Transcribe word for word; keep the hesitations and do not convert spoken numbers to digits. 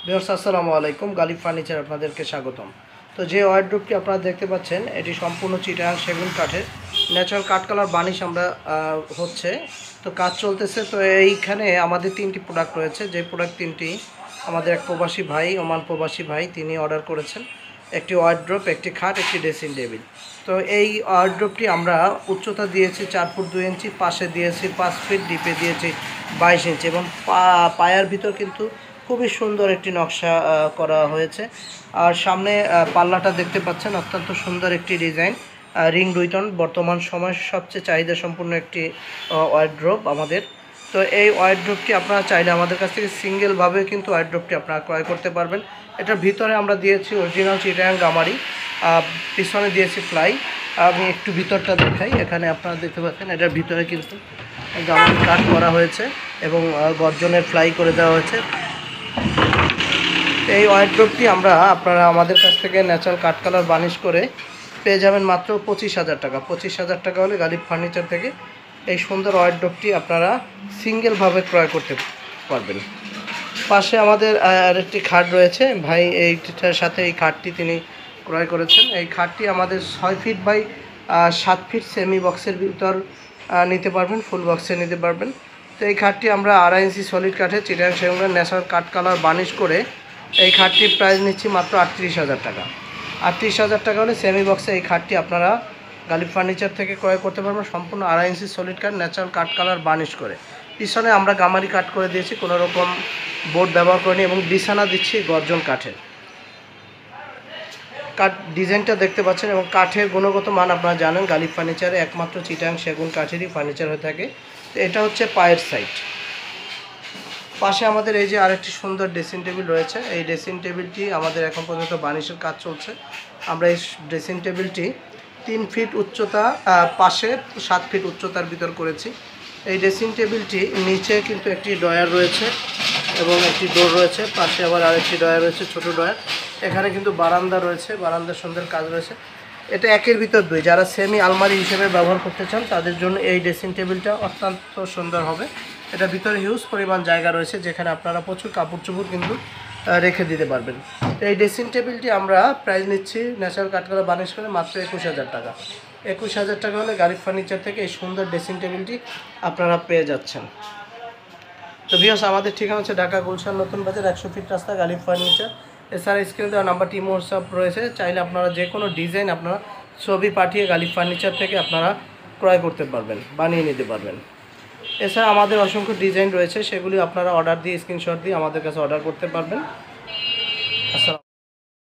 Viewers আসসালামু আলাইকুম, Ghalib furniture আপনাদেরকে স্বাগতম। তো যে ওয়ার্ডরোবটি আপনারা দেখতে পাচ্ছেন এটি সম্পূর্ণ চিটাগাং সেগুন কাঠের ন্যাচারাল কাঠ কালার বানিশ আমরা হচ্ছে তো কাজ চলতেছে। তো এইখানে আমাদের তিনটি প্রোডাক্ট রয়েছে, যে প্রোডাক্ট তিনটি আমাদের এক প্রবাসী ভাই, ওমান প্রবাসী ভাই, তিনি অর্ডার করেছেন। একটি ওয়ার্ডরোব, একটি খাট, একটি ড্রেসিং টেবিল। তো এই ওয়ার্ডরোবটি আমরা উচ্চতা দিয়েছি চার ফুট দুই ইঞ্চি, পাশে দিয়েছি পাঁচ ফিট, ডিপে দিয়েছি বাইশ ইঞ্চি এবং পায়ার ভিতর কিন্তু খুবই সুন্দর একটি নকশা করা হয়েছে। আর সামনে পাল্লাটা দেখতে পাচ্ছেন, অত্যন্ত সুন্দর একটি ডিজাইন, রিং দুইটন, বর্তমান সময় সবচেয়ে চাহিদা সম্পূর্ণ একটি ওয়ার্ডরোব আমাদের। তো এই ওয়ার্ডরোবটি আপনারা চাইলে আমাদের কাছ থেকে সিঙ্গেলভাবে কিন্তু ওয়ার্ডরোবটি আপনারা ক্রয় করতে পারবেন। এটার ভিতরে আমরা দিয়েছি অরিজিনাল চিটাগাং গামারি, পিছনে দিয়েছি ফ্লাই। আমি একটু ভিতরটা দেখাই। এখানে আপনারা দেখতে পাচ্ছেন এটার ভিতরে কিন্তু গামারি কাট করা হয়েছে এবং গর্জনের ফ্লাই করে দেওয়া হয়েছে। এই ওয়ার্ডরোবটি আমরা আপনারা আমাদের কাছ থেকে ন্যাচারাল কাঠ কালার বানিশ করে পেয়ে যাবেন মাত্র পঁচিশ হাজার টাকা। পঁচিশ হাজার টাকা হলে গালিব ফার্নিচার থেকে এই সুন্দর ওয়ার্ডরোবটি আপনারা সিঙ্গেলভাবে ক্রয় করতে পারবেন। পাশে আমাদের আরেকটি খাট রয়েছে, ভাই এইটার সাথে এই খাটটি তিনি ক্রয় করেছেন। এই খাটটি আমাদের ছয় ফিট বাই সাত ফিট সেমি বক্সের ভিতর নিতে পারবেন, ফুল বক্সে নিতে পারবেন। তো এই খাটটি আমরা আড়াই ইঞ্চি সলিড কাঠে চিটাগাং সেগুন ন্যাচারাল কাঠ কালার বানিশ করে এই খাটটির প্রাইস নিচ্ছি মাত্র আটত্রিশ হাজার টাকা। আটত্রিশ হাজার টাকা হলে সেমি বক্সে এই খাটটি আপনারা গালিব ফার্নিচার থেকে ক্রয় করতে পারবেন, সম্পূর্ণ আড়াই ইঞ্চি সলিড কাঠ ন্যাচারাল কাঠ কালার বানিশ করে। পিছনে আমরা গামারি কাট করে দিয়েছি, কোনো রকম বোর্ড ব্যবহার করিনি এবং বিছানা দিচ্ছি গর্জন কাঠের। কাঠ ডিজাইনটা দেখতে পাচ্ছেন এবং কাঠের গুণগত মান আপনারা জানেন, গালিব ফার্নিচারে একমাত্র চিটাগাং সেগুন কাঠেরই ফার্নিচার হয়ে থাকে। তো এটা হচ্ছে পায়ের সাইড। পাশে আমাদের এই যে আরেকটি সুন্দর ড্রেসিং টেবিল রয়েছে। এই ড্রেসিং টেবিলটি আমাদের এখন পর্যন্ত বানিশের কাজ চলছে। আমরা এই ড্রেসিং টেবিলটি তিন ফিট উচ্চতা, পাশে সাত ফিট উচ্চতার ভিতর করেছি। এই ড্রেসিং টেবিলটি নিচে কিন্তু একটি ডয়ার রয়েছে এবং একটি ডোর রয়েছে, পাশে আবার আরেকটি ডয়ার রয়েছে, ছোট ডয়ার। এখানে কিন্তু বারান্দা রয়েছে, বারান্দার সুন্দর কাজ রয়েছে। এটা একের ভিতর দুই, যারা সেমি আলমারি হিসেবে ব্যবহার করতে চান তাদের জন্য এই ড্রেসিং টেবিলটা অত্যন্ত সুন্দর হবে। এটার ভিতরে হিউজ পরিমাণ জায়গা রয়েছে, যেখানে আপনারা প্রচুর কাপড় চোপড় কিন্তু রেখে দিতে পারবেন। তো এই ড্রেসিং টেবিলটি আমরা প্রাইস নিচ্ছি ন্যাচারাল কাঠকলা বানিশ করে মাত্র একুশ হাজার টাকা। একুশ হাজার টাকা হলে গালিব ফার্নিচার থেকে এই সুন্দর ড্রেসিং টেবিলটি আপনারা পেয়ে যাচ্ছেন। তো ভিউয়ার্স, আমাদের ঠিকানা হচ্ছে ঢাকা গুলশান নতুন বাজার, একশো ফিট রাস্তা, গালিব ফার্নিচার। এছাড়া স্ক্রিনে দেওয়া নাম্বারটি ইমো হোয়াটসঅ্যাপ রয়েছে, চাইলে আপনারা যে কোনো ডিজাইন আপনারা ছবি পাঠিয়ে গালিব ফার্নিচার থেকে আপনারা ক্রয় করতে পারবেন, বানিয়ে নিতে পারবেন। এছাড়া আমাদের অসংখ্য ডিজাইন রয়েছে, সেগুলি আপনারা অর্ডার দিয়ে স্ক্রিনশট দিয়ে আমাদের কাছে অর্ডার করতে পারবেন।